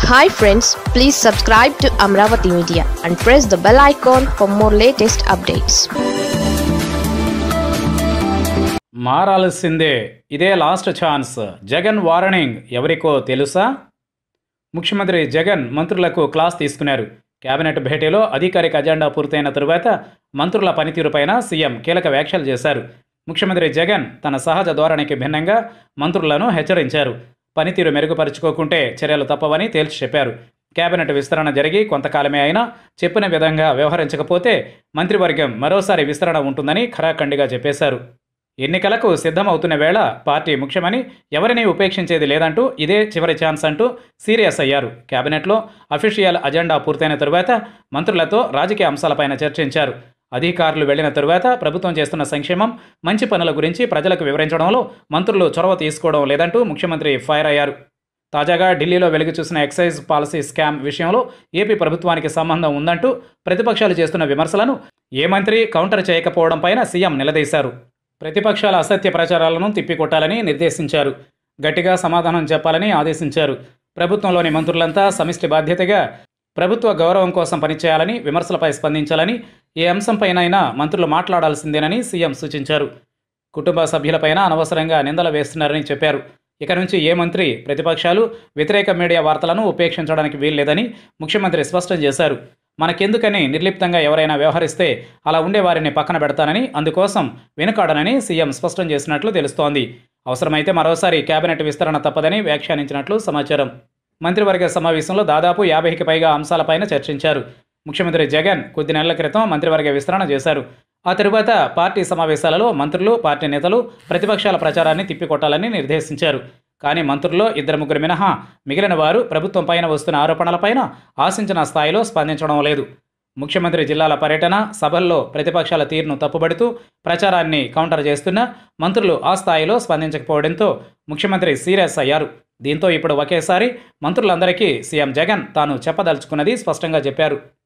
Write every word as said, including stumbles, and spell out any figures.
Hi friends, please subscribe to Amaravathi Media and press the bell icon for more latest updates. మారాల్సిందే, ఇదే last chance. Jagan warning ఎవరికో తెలుసా? ముఖ్యమంత్రి జగన్ మంత్రులకు class తీసుకున్నారు. Cabinet భేటీలో అధికారిక అజెండా పూర్తయిన తరువాత మంత్రుల పనితీరుపైన సీఎం కీలక వ్యాఖ్యలు చేశారు. ముఖ్యమంత్రి జగన్ తన సహజ ధోరణికి భిన్నంగా మంత్రులను హెచ్చరించారు. పనితీరు మెరుగుపరుచుకోకుంటే చర్యలు తప్పవని తేల్చి చెప్పారు. కేబినెట్ విస్తరణ జరిగి కొంతకాలమే అయినా చెప్పిన విధంగా వ్యవహరించకపోతే మంత్రివర్గం మరోసారి విస్తరణ ఉంటుందని ఖరాఖండిగా చెప్పేశారు. ఎన్నికలకు సిద్ధమవుతున్న వేళ పార్టీ ముఖ్యమని ఎవరినీ ఉపేక్షించేది లేదంటూ ఇదే చివరి ఛాన్స్ అంటూ సీరియస్ అయ్యారు. కేబినెట్లో అఫీషియల్ అజెండా పూర్తయిన తరువాత మంత్రులతో రాజకీయ అంశాలపైన చర్చించారు. అధికారులు వెళ్లిన తరువాత ప్రభుత్వం చేస్తున్న సంక్షేమం, మంచి పనుల గురించి ప్రజలకు వివరించడంలో మంత్రులు చొరవ తీసుకోవడం లేదంటూ ముఖ్యమంత్రి ఫైర్ అయ్యారు. తాజాగా ఢిల్లీలో వెలుగు చూసిన ఎక్సైజ్ పాలసీ స్కామ్ విషయంలో ఏపీ ప్రభుత్వానికి సంబంధం ఉందంటూ ప్రతిపక్షాలు చేస్తున్న విమర్శలను ఏ మంత్రి కౌంటర్ చేయకపోవడం పైన సీఎం నిలదీశారు. ప్రతిపక్షాల అసత్య ప్రచారాలను తిప్పికొట్టాలని నిర్దేశించారు. గట్టిగా సమాధానం చెప్పాలని ఆదేశించారు. ప్రభుత్వంలోని మంత్రులంతా సమిష్టి బాధ్యతగా ప్రభుత్వ గౌరవం కోసం పనిచేయాలని, విమర్శలపై స్పందించాలని, ఏ అంశంపైనైనా మంత్రులు మాట్లాడాల్సిందేనని సీఎం సూచించారు. కుటుంబ సభ్యులపైన అనవసరంగా నిందలు వేస్తున్నారని చెప్పారు. ఇక నుంచి ఏ మంత్రి ప్రతిపక్షాలు, వ్యతిరేక మీడియా వార్తలను ఉపేక్షించడానికి వీల్లేదని ముఖ్యమంత్రి స్పష్టం చేశారు. మనకెందుకని నిర్లిప్తంగా ఎవరైనా వ్యవహరిస్తే అలా ఉండే వారిని పక్కన పెడతానని, అందుకోసం వెనుకాడనని సీఎం స్పష్టం చేసినట్లు తెలుస్తోంది. అవసరమైతే మరోసారి కేబినెట్ విస్తరణ తప్పదని వ్యాఖ్యానించినట్లు సమాచారం. మంత్రివర్గ సమావేశంలో దాదాపు యాభైకి పైగా అంశాలపైన చర్చించారు. ముఖ్యమంత్రి జగన్ కొద్ది నెలల క్రితం మంత్రివర్గ విస్తరణ చేశారు. ఆ తరువాత పార్టీ సమావేశాలలో మంత్రులు, పార్టీ నేతలు ప్రతిపక్షాల ప్రచారాన్ని తిప్పికొట్టాలని నిర్దేశించారు. కానీ మంత్రుల్లో ఇద్దరు ముగ్గురు మినహా మిగిలిన వారు ప్రభుత్వం పైన వస్తున్న ఆరోపణలపైన ఆశించిన స్థాయిలో స్పందించడం లేదు. ముఖ్యమంత్రి జిల్లాల పర్యటన, సభల్లో ప్రతిపక్షాల తీరును తప్పుబడుతూ ప్రచారాన్ని కౌంటర్ చేస్తున్న మంత్రులు ఆ స్థాయిలో స్పందించకపోవడంతో ముఖ్యమంత్రి సీరియస్ అయ్యారు. దీంతో ఇప్పుడు ఒకేసారి మంత్రులందరికీ సీఎం జగన్ తాను చెప్పదలుచుకున్నది స్పష్టంగా చెప్పారు.